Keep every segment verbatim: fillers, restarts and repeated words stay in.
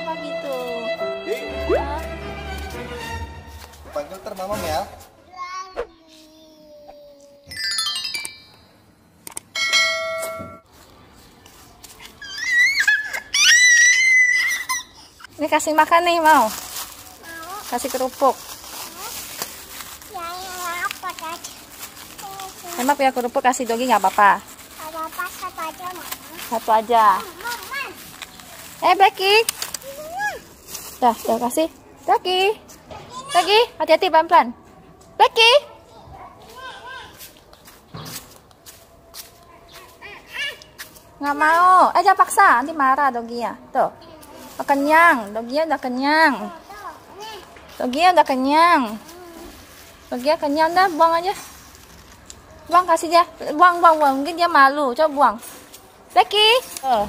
Kenapa gitu? Hah? Panggil ntar mamam ya. Ini kasih makan nih, mau? Mau. Kasih kerupuk. Ya, ya, apa tadi? Emang punya kerupuk kasih Dogi nggak apa-apa? Nggak apa-apa, satu aja, Mama. Satu aja. Mama. Eh, Blacky. Dah, dah kasih. Blacky. Blacky, hati-hati pelan-pelan. Blacky. Nggak mau. Eh, jangan paksa, nanti marah Doginya. Tuh. Udah kenyang, Doginya udah kenyang. Doginya udah kenyang. Doginya kenyang, dah buang aja. Buang, kasih dia. Buang, buang, buang. Mungkin dia malu. Coba buang. Blacky. Oh.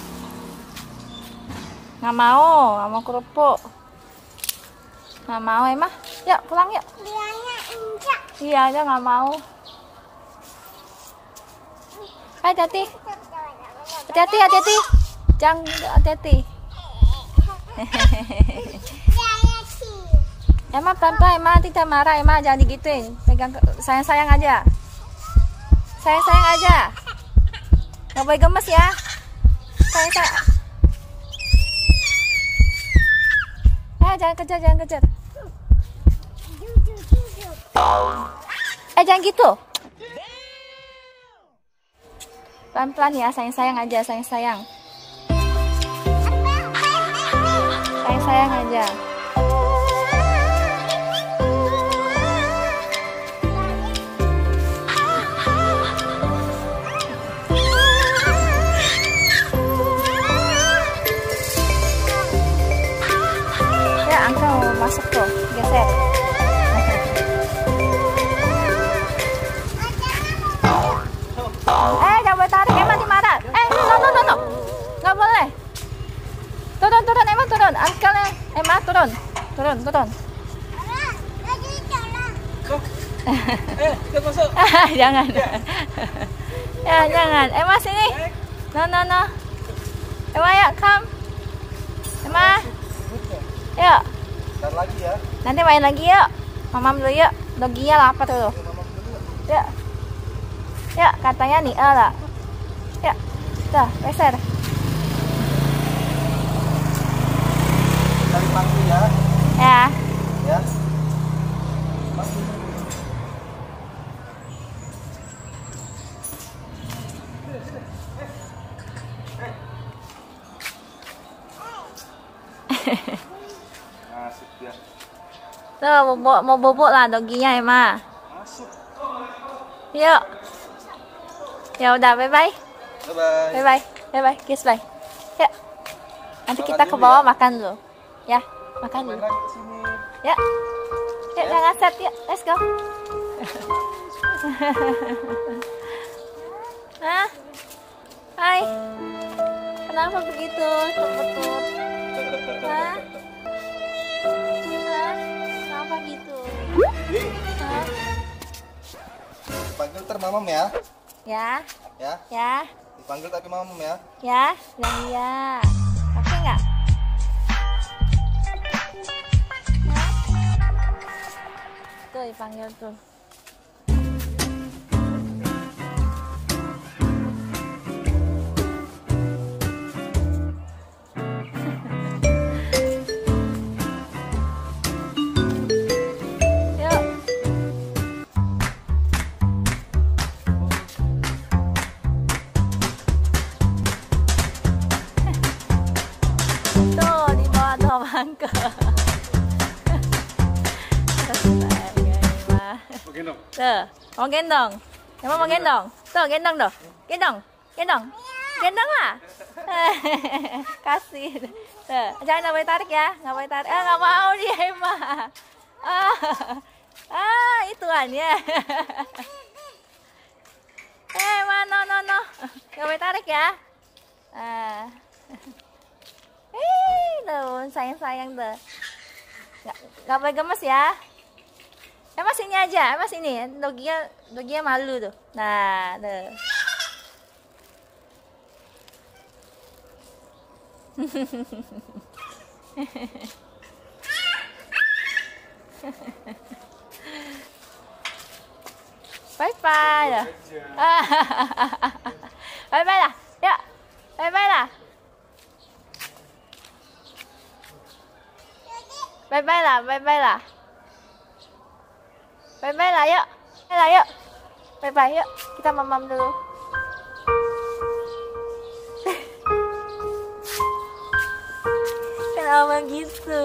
Nggak mau, nggak mau kerupuk. Nggak mau emang. Yuk pulang yuk. Dianya injak. Iya, dia nggak mau. Hati-hati. Hati-hati, hati-hati. Jangan, hati-hati. Dianya sih. Emang pelan-pelan, emang tidak marah, emang jangan digituin. Pegang sayang-sayang aja. Sayang-sayang aja. Nggak boleh gemes ya. Sayang-sayang. Eh, jangan kejar, jangan kejar. Duduk, duduk. Eh, jangan gitu. Pelan-pelan ya, sayang-sayang aja, sayang-sayang. Sayang-sayang aja. Ya, Angka mau masuk tuh, geser. Eh, jangan boleh tarik, emang dimarah. Eh, no, no, no, no. Nggak boleh. Turun, turun, emang turun. Angkalnya, emang turun. Turun, turun. Lagi jalan. Eh, kita masuk. Jangan. Ya, jangan. Emang sini. No, no, no. Emang ya, come. Emang. Yuk. Ntar lagi ya. Nanti main lagi yuk. Mamam dulu yuk. Doginya lapar tuh. Yuk. Yuk, katanya nih lah. Yuk. Tuh, geser. Cari panggil ya. Ya. Ya. Panggil. Masuk ya. Tuh, bobok, mau bobok lah doginya emang. Masuk. Yuk. Ya udah, bye bye. Bye bye. Bye bye. Bye bye. Kiss bye. Ya. Nanti Makan kita ke dulu bawah ya. makan dulu. Ya, makan Main dulu. lagi ke sini. Ya. Ya, jangan set ya. Let's go. Hah? Hai. Kenapa begitu? Cepet-cepet. Hah? Hah? Kenapa gitu? Hah? Panggil ntar mamam ya. Ya, Ya. ya, Dipanggil tapi mamam ya. ya, bilang iya. Oke nggak? Hah? Tuh dipanggil tuh. Yuk. Tuh di bawah tuh bangke. Gendong. Tuh, mau gendong. Emang mau gendong? Tuh, gendong tuh. Gendong. Gendong. Gendong lah. Kasih. Tuh, jangan nggak boleh tarik ya. Nggak boleh tarik. Ah, nggak mau dia emang. Ah, ah ituannya. Eh, mana, no, no. Nggak boleh tarik ya. Ah. Eh, tuh, sayang-sayang tuh. Nggak, nggak boleh gemes ya. Emang sini aja, emang sini. Doginya, doginya malu tuh. Nah, tuh. Bye bye lah. Bye bye lah. Yuk. Bye bye lah. Bye bye lah, bye bye lah. Bye bye lah yuk. Bye lah yuk. Bye bye yuk. Kita mamam dulu. Kenapa gitu?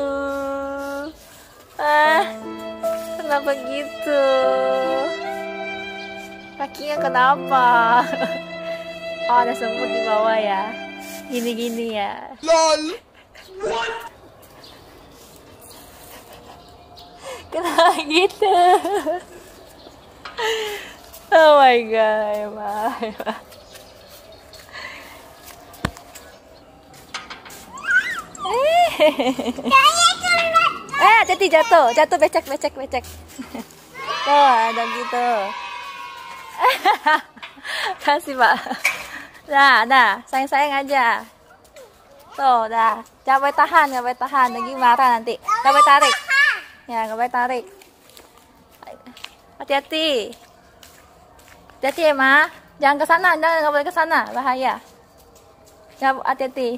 Ah, kenapa gitu? Kakinya kenapa? Oh, ada semut di bawah ya. Gini-gini ya. LOL. Kenapa gitu? Oh my god, emang, emang. Eh, hati-hati jatuh, jatuh becek, becek, becek. Tuh, ada gitu. Kasih pak. Nah, nah, sayang-sayang aja. Tuh, dah. Jangan boleh tahan, nggak boleh tahan. Lagi marah nanti. Nggak boleh tarik. Ya, nggak boleh tarik. Hati-hati. Hati-hati ya, Ma. Jangan ke sana, jangan nggak boleh ke sana, bahaya. Ya, hati-hati.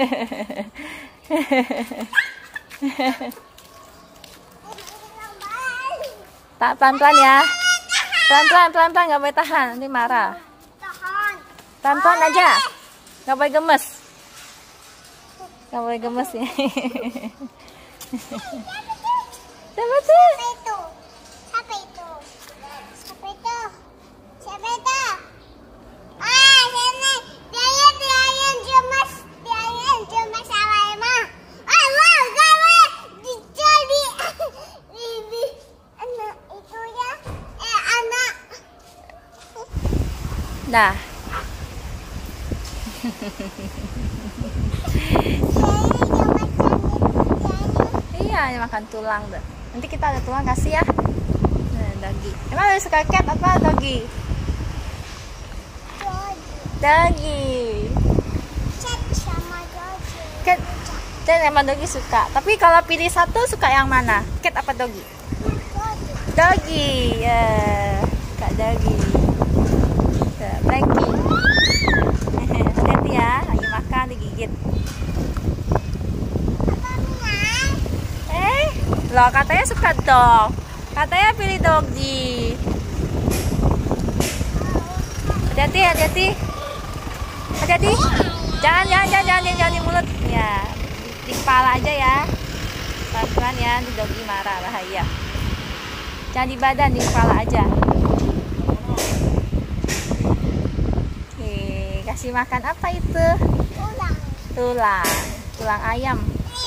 Tak pelan-pelan ya. Pelan-pelan, pelan-pelan, nggak boleh tahan, nanti marah. Pelan-pelan aja, nggak boleh gemes. Nggak boleh gemes ya. Siapa tuh? Siapa itu? Siapa itu? Siapa itu? Ah, ini dia dia yang gemes, dia yang gemes sama Emma. Ah, wow, gawe dicari ini anak itu ya, eh anak. Nah. Iya, makan tulang deh. Nanti kita ada tulang kasih ya. Nah, doggy. Emang lebih suka cat apa doggy? Doggy. Cat sama doggy. Cat. Dan emang doggy suka. Tapi kalau pilih satu suka yang mana? Cat apa doggy? Doggy. Ya, suka doggy. Tuh, Blackie. Hati-hati ya, lagi makan digigit. Eh, loh katanya suka dog. Katanya pilih doggy. Hati-hati, hati-hati. Hati-hati. Jangan, jangan, jangan, jangan, jangan di mulut. Ya, di, di kepala aja ya. Pelan-pelan ya, di doggy marah, bahaya. Jangan di badan, di kepala aja. Oke, kasih makan apa itu? Tulang. Tulang, tulang ayam.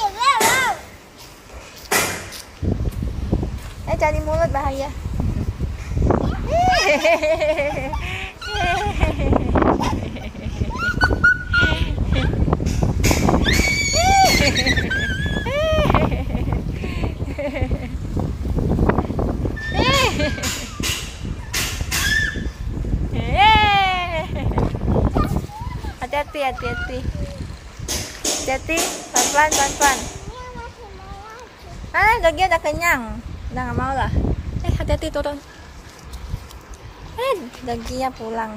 Eh, jangan di mulut, bahaya. Hati-hati, hati-hati. Hati-hati, pelan-pelan, pelan-pelan. Ah, doggy udah kenyang. Udah nggak mau lah. Eh, hati-hati turun. Eh, doggy-nya pulang.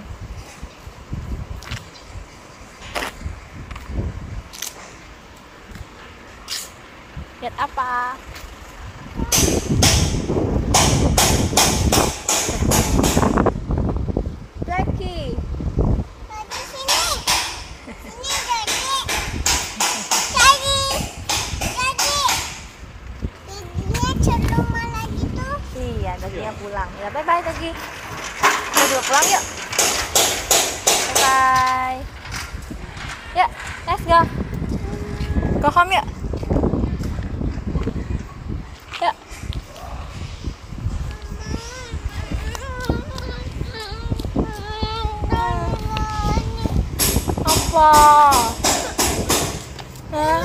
Lihat apa? Blackie. Di sini. Ini doggy. Doggy. Doggy. Dia celuma lagi tuh. Iya, doggy-nya pulang. Ya, bye-bye doggy. Kita juga pulang yuk. Bye-bye. Yuk, let's go. Go home yuk. Yuk. Apa? Hah?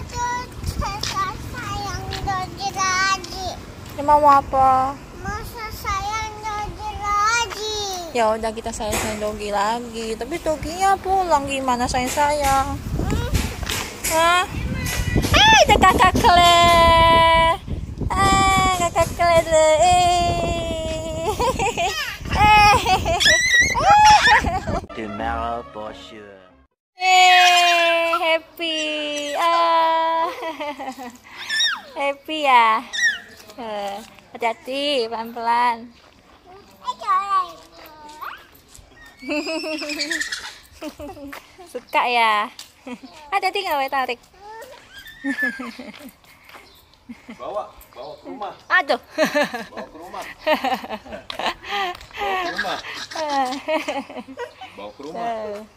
Sayang doggy lagi. Ini mau apa? Masa sayang doggy lagi. Ya udah kita sayang-sayang doggy lagi. Tapi doggy-nya pulang, gimana sayang-sayang? Hah? Eh, dekat kakak Claire. Ah, kakak Claire. Eh. Tomorrow for sure. Eh, happy. Ah. Happy ya. Eh, hati-hati, pelan-pelan. Suka ya. Hati-hati nggak boleh tarik. Bawa, bawa ke rumah. Aduh. Bawa ke rumah. Bawa ke rumah. Bawa ke rumah.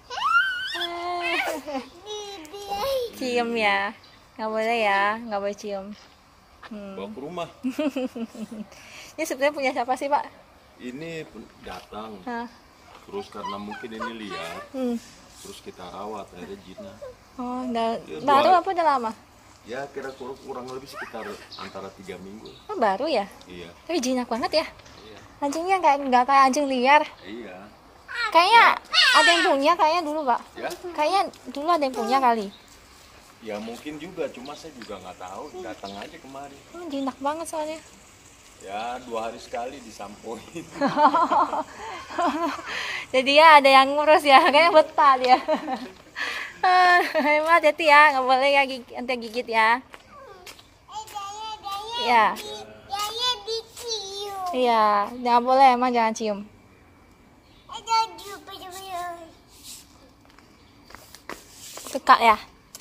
Cium ya. Nggak boleh ya, nggak boleh cium. Hmm. Bawa ke rumah. Ini sebenarnya punya siapa sih, Pak? Ini datang. Hah? Terus karena mungkin ini liar, Hmm. terus kita rawat akhirnya Jina. Oh, udah Ya, baru dua- apa udah lama? Ya kira kurang, kurang lebih sekitar antara tiga minggu. Oh, baru ya? Iya. Tapi jinak banget ya. Iya. Anjingnya kayak nggak kayak anjing liar. Iya. Kayaknya ada yang punya kayaknya dulu, Pak. Ya. Kayaknya dulu ada yang punya kali. Ya mungkin juga, cuma saya juga nggak tahu. Datang aja kemari. Oh, jinak banget soalnya. Ya dua hari sekali disampoin. Jadi ya ada yang ngurus ya, kayaknya betah dia. Emang hati-hati ya, nggak boleh ya gigit, nanti gigit ya. Iya, Daya dicium. iya, nggak boleh emang jangan cium. Ada juga juga. Suka ya.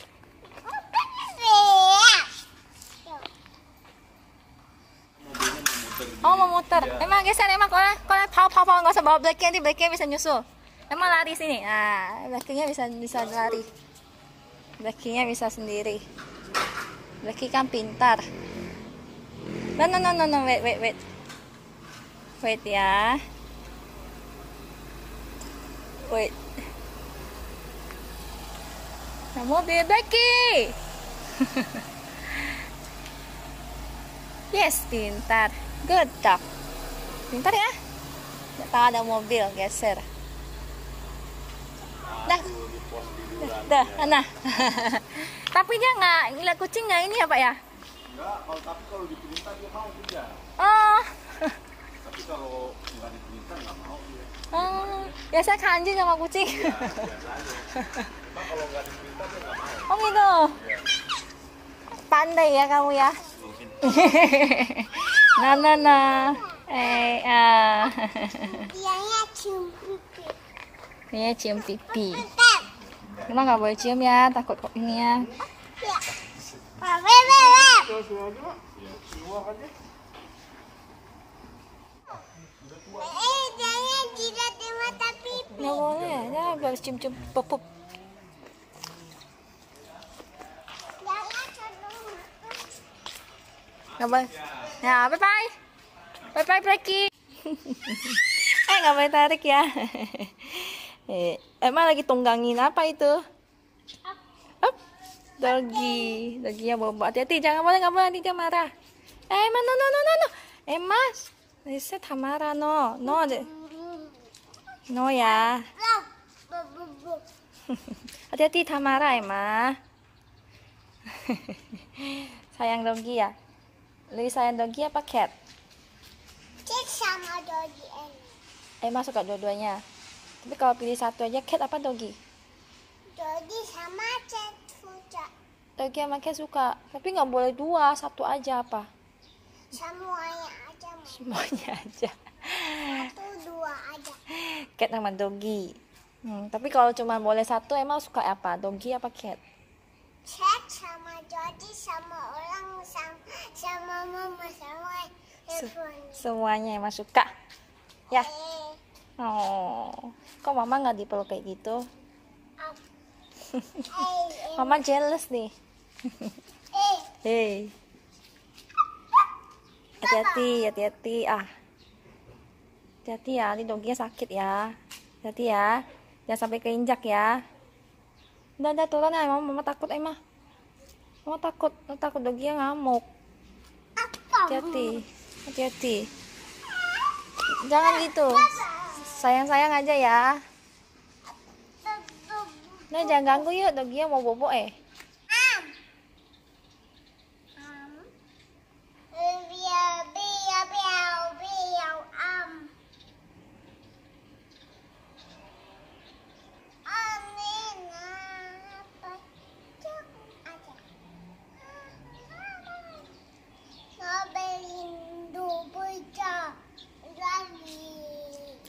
Oh mau muter, emang geser emang kalau kalau pau pau pau nggak usah bawa Blacky, nanti Blacky bisa nyusul. Emang lari sini, nah Blacky-nya bisa bisa lari, Blacky-nya bisa sendiri. Blacky kan pintar. No no no no no wait wait wait wait ya, wait. Nah, mobil Blacky. Yes, pintar. Good job. Pintar ya. Nggak tahu ada mobil, geser. Dah. Dah, nah. Tapi dia nggak ngeliat kucing nggak ini ya, Pak ya? Enggak, kalau tapi kalau diperintah dia mau juga. Oh. Tapi kalau nggak diperintah nggak mau dia. Oh. Biasa kan anjing sama kucing. Iya, biasanya. Cuma kalau nggak diperintah dia nggak mau. Oh gitu. Pandai ya kamu ya. Nah, nah, nah. Eh, ah. Dianya cium pipi. Ini cium pipi. Tetap. Emang nggak boleh cium ya, takut kok ini ya. Ya. Beb, beb, beb. Eh, dianya jilat di mata pipi. Nggak boleh, ya harus cium-cium pup-pup. Jangan sebelum Nggak boleh. Ya, bye bye. Bye bye Blacky. Eh, nggak boleh tarik ya. Eh, emang lagi tunggangin apa itu? Up. Doggy. Doggy-nya bobo. Hati-hati, jangan boleh, nggak boleh, nanti dia marah. Eh, emang no no no no no. Emma, Lisa marah no. No, de- no ya. Hati-hati Tamara Emma. Sayang doggy ya. Lebih sayang doggy apa cat? cek sama doggy ini. Emma suka dua-duanya. Tapi kalau pilih satu aja, cat apa doggy? Doggy sama cek fuca. Doggy sama cat suka. Tapi nggak boleh dua, satu aja apa? Semuanya aja. Ma. Semuanya aja. Satu dua aja. Cat sama doggy. Hmm, tapi kalau cuma boleh satu, Emma suka apa? Doggy apa cat? Cek sama doggy sama orang sama sama mama sama telepon. Semuanya Emma suka. Ya. Eh, Oh, kok mama nggak dipeluk kayak gitu? ap. Eh, Mama jealous nih. eh. Hei. Hati-hati, hati-hati. Ah. Hati-hati ya, ini doggynya sakit ya. Hati-hati ya. Jangan sampai keinjak ya. Udah, udah turun ya, mama, mama takut Emma. Mama takut, mama takut doggynya ngamuk. Apa? Hati-hati. Hati-hati. Jangan gitu. Sayang-sayang aja ya. Nah, jangan ganggu yuk, doggynya mau bobo eh. Am.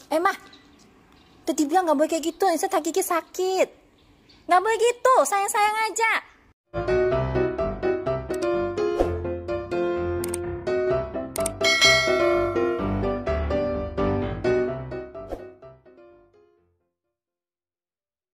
Eh mah, tadi bilang nggak boleh kayak gitu, Nisa gigi sakit. Nggak boleh gitu, sayang-sayang aja.